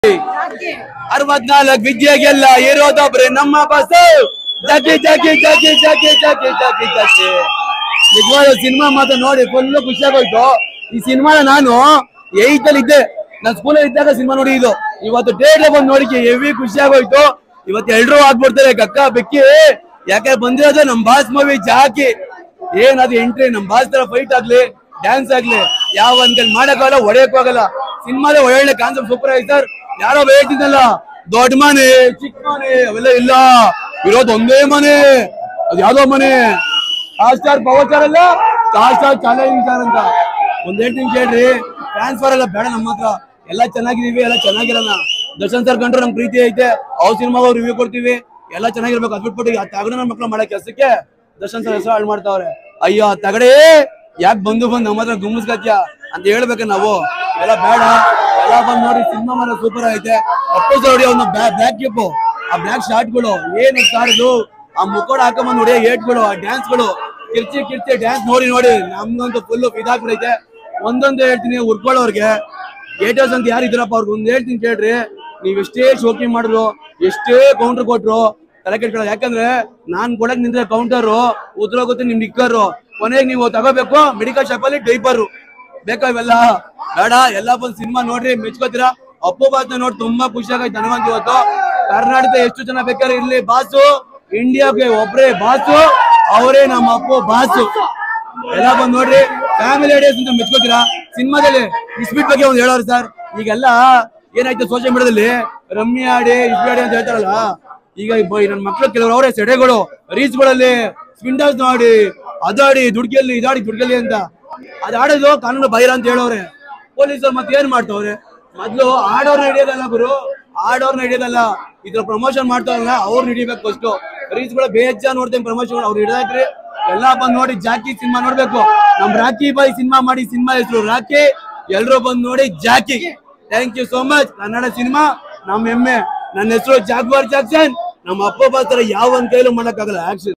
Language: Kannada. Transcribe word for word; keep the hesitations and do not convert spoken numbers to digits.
ಅರವತ್ನಾಲ್ಕು ವಿದ್ಯೆಗೆಲ್ಲ ಇರೋದೊಬ್ರೆ ನಮ್ಮ ಬಸ್ ಜಗಿ ಜಗಿ ಜಗಿ ಜಗಿ ಜಗಿ ಜಗಿ ಜಗಿ ನಿಜವಾದ ಸಿನಿಮಾ ಮಾತ್ರ ನೋಡಿ ಫುಲ್ ಖುಷಿ ಆಗೋಯ್ತು. ಈ ಸಿನಿಮಾ ನಾನು ಏಯ್ತ್ ಅಲ್ಲಿ ಇದ್ದೆ, ನಾನು ಸ್ಕೂಲಲ್ಲಿ ಇದ್ದಾಗ ಸಿನಿಮಾ ನೋಡಿ ಇದು ಇವತ್ತು ಡೇಟ್ ಬಂದು ನೋಡಿಕೆ ಹೆವಿ ಖುಷಿ ಆಗೋಯ್ತು. ಇವತ್ತು ಎಲ್ರೂ ಆಗ್ಬಿಡ್ತಾರೆ ಕಕ್ಕ ಬೆಕ್ಕಿ, ಯಾಕೆ ಬಂದಿರೋದು ನಮ್ ಬಾಸ್ ಮೂವಿ ಜಾಕಿ. ಏನದು ಎಂಟ್ರಿ, ನಮ್ ಬಾಸ್ ತರ ಫೈಟ್ ಆಗ್ಲಿ ಡ್ಯಾನ್ಸ್ ಆಗ್ಲಿ ಯಾವ ಒಂದ್ ಕೈ ಮಾಡಕ್ಕಾಗಲ್ಲ, ಹೊಡೆಯಕ್ಕೂ ಆಗಲ್ಲ. ಸಿನಿಮಾದ ಒಳ್ಳೆ ಕಾನ್ಸೆಪ್ಟ್ ಸೂಪರ್ ಆಯ್ತು ಸರ್. ಯಾರೋ ಹೇಳ್ತಿದ್ದಲ್ಲ ದೊಡ್ಡ ಮನೆ ಚಿಕ್ಕ ಮನೆ ಅವೆಲ್ಲ ಇಲ್ಲ, ಇರೋದು ಒಂದೇ ಮನೆ, ಅದ್ ಯಾವ್ದೋ ಮನೆ. ಸ್ಟಾರ್ ಸ್ಟಾರ್ ಪವರ್ ಸ್ಟಾರ್ ಅಲ್ಲ, ಸ್ಟಾರ್ ಸ್ಟಾರ್ ಚಾಲೆಂಜಿಂಗ್ ಸ್ಟಾರ್ ಅಂತ ಒಂದ್ ಹೇಳ್ತೀನಿ ಕೇಳ್ರಿ. ಟ್ರಾನ್ಸ್ಫರ್ ಎಲ್ಲ ಬೇಡ, ನಮ್ಮ ಹತ್ರ ಎಲ್ಲ ಚೆನ್ನಾಗಿದೀವಿ, ಎಲ್ಲ ಚೆನ್ನಾಗಿರೋಣ. ದರ್ಶನ್ ಸರ್ ಕಂಡ್ರೆ ನಮ್ ಪ್ರೀತಿ ಐತೆ, ಅವ್ರ ಸಿನಿಮಾಗ ರಿವ್ಯೂ ಕೊಡ್ತೀವಿ, ಎಲ್ಲ ಚೆನ್ನಾಗಿರ್ಬೇಕು. ಅದ್ ಬಿಟ್ಬಿಟ್ಟು ಆ ತಗಡ ನನ್ನ ಮಕ್ಳು ಮಾಡೋ ಕೆಲಸಕ್ಕೆ ದರ್ಶನ್ ಸರ್ ಹೆಸರು ಹಾಳು ಮಾಡ್ತಾವ್ರೆ. ಅಯ್ಯೋ ತಗಡೆ ಯಾಕೆ ಬಂದು ಬಂದು ನಮ್ಮ ಹತ್ರ ಗುಮ್ಮಿಸ್ಕತ್ಯ ಅಂತ ಹೇಳ್ಬೇಕ ನಾವು. ಎಲ್ಲ ಬೇಡ, ಎಲ್ಲ ಬಂದ್ ನೋಡಿ ಸಿನಿಮಾ ಮಾಡೋ ಸೂಪರ್ ಐತೆ. ಅಪ್ಪೋಸ್ ನೋಡಿ ಅವ್ನ ಬ್ಲಾಕ್ ಕ್ಲಿಪ್, ಆ ಬ್ಲಾಕ್ ಶಾರ್ಟ್ಗಳು ಏನು ಸಾರದು, ಆ ಮುಖೋಡ ಹಾಕೊಂಬಂದ್ ನೋಡಿ ಏಟ್ಗಳು, ಆ ಡ್ಯಾನ್ಸ್ಗಳು, ಕಿರ್ಚಿ ಕಿರ್ಚಿ ಡ್ಯಾನ್ಸ್ ನೋಡಿ ನೋಡಿ ನಮ್ಗಂತೂ ಫುಲ್ ಇದಾಗ್ಬಿಡೈತೆ. ಒಂದೊಂದು ಹೇಳ್ತೀನಿ ಉರ್ಕೊಳ್ಳೋರ್ಗೆ ಏಟರ್ಸ್ ಅಂತ ಯಾರು ಇದ್ರಪ್ಪ ಅವ್ರಿಗೆ ಒಂದ್ ಹೇಳ್ತೀನಿ ಕೇಳ್ರಿ. ನೀವ್ ಎಷ್ಟೇ ಶೋಕಿ ಮಾಡಿದ್ರು, ಎಷ್ಟೇ ಕೌಂಟರ್ ಕೊಟ್ರು ತಲೆ ಕೆಟ್ಕೊಳ್ಳ. ಯಾಕಂದ್ರೆ ನಾನ್ ಕೊಡಕ್ ನಿಂತ್ರೆ ಕೌಂಟರ್ ಉದ್ರೋಗುತ್ತೆ ನಿಮ್ ನಿಕ್ಕರು, ಕೊನೆಗೆ ನೀವು ತಗೋಬೇಕು ಮೆಡಿಕಲ್ ಶಾಪ್ ಅಲ್ಲಿ ಡೈಪರ್ ಬೇಕಾ. ಇವೆಲ್ಲ ಬೇಡ, ಎಲ್ಲ ಬಂದ್ ಸಿನಿಮಾ ನೋಡ್ರಿ ಮೆಚ್ಕೋತೀರಾ. ಅಪ್ಪು ಬಾಸ್ನ ನೋಡಿ ತುಂಬಾ ಖುಷಿ ಆಗೈತೆ ನನಗಂತ. ಇವತ್ತು ಕರ್ನಾಟಕ ಎಷ್ಟು ಜನ ಬೇಕಾದ್ರೆ ಇರ್ಲಿ, ಬಾಸು ಇಂಡಿಯಾಗೆ ಒಬ್ರೇ ಬಾಸು, ಅವರೇ ನಮ್ಮ ಅಪ್ಪು ಬಾಸು. ಎಲ್ಲ ಬಂದ್ ನೋಡ್ರಿ, ಫ್ಯಾಮಿಲಿ ಡೇಸ್ ಅಂತ ಮೆಚ್ಕೋತೀರಾ. ಸಿನಿಮಾದಲ್ಲಿ ಇಸ್ಪೀಟ್ ಬಗ್ಗೆ ಒಂದ್ ಹೇಳೋರು ಸರ್. ಈಗೆಲ್ಲ ಏನಾಯ್ತು ಸೋಷಿಯಲ್ ಮೀಡಿಯಾದಲ್ಲಿ ರಮ್ಮಿ ಆಡಿ ಇಸ್ಪೀಟ್ ಆಡಿ ಅಂತ ಹೇಳ್ತಾರಲ್ಲ, ಈಗ ನನ್ನ ಮಕ್ಳು ಕೆಲವರು ಅವರೇ ಸೆಡೆಗಳು ರೀಲ್ಸ್ಗಳಲ್ಲಿ ಸ್ಪಿಂಡರ್ಸ್ ಮಾಡಿ ಅದಾಡಿ ದುಡ್ಗೆಲ್ಲಿ ಇದಾಡಿ ದುಡ್ಗೆಲ್ಲಿ ಅಂತ ಅದ್ ಆಡೋದು ಕಾನೂನು ಬಾಹಿರ ಅಂತ ಹೇಳೋರೆ ಪೊಲೀಸರು. ಮತ್ತೆ ಏನ್ ಮಾಡ್ತಾವ್ರೆ, ಮೊದ್ಲು ಆಡೋರ್ನ ಹಿಡಿಯೋದಲ್ಲ ಗುರು, ಆಡೋರ್ನ ಹಿಡಿಯೋದಲ್ಲ, ಇದ್ರ ಪ್ರಮೋಷನ್ ಮಾಡ್ತಾರಲ್ಲ ಅವ್ರು ಹಿಡಿಬೇಕು ಫಸ್ಟ್. ರೀಲ್ಸ್ ಗಳು ಬೇಜ ನೋಡ್ತೇನೆ ಪ್ರಮೋಷನ್, ಅವ್ರು ಹಿಡಿದಾಕ್ರಿ. ಎಲ್ಲಾ ಬಂದ್ ನೋಡಿ ಜಾಕಿ ಸಿನಿಮಾ ನೋಡ್ಬೇಕು. ನಮ್ ರಾಕಿ ಬಾಯ್ ಸಿನಿಮಾ ಮಾಡಿ, ಸಿನಿಮಾ ಹೆಸರು ರಾಕಿ, ಎಲ್ರು ಬಂದ್ ನೋಡಿ Jackie. Thank you so much. Kannada cinema ನಮ್ ಹೆಮ್ಮೆ. ನನ್ನ ಹೆಸರು ಜಾಗ್ವಾರ್ ಜಾಕ್ಸನ್. ನಮ್ಮ ಅಪ್ಪ ಬಾಸ್ತರ ಯಾವ ಒಂದ್ ಕೈಲೂ ಮಾಡಕ್ಕಾಗಲ್ಲ ಆಕ್ಷನ್.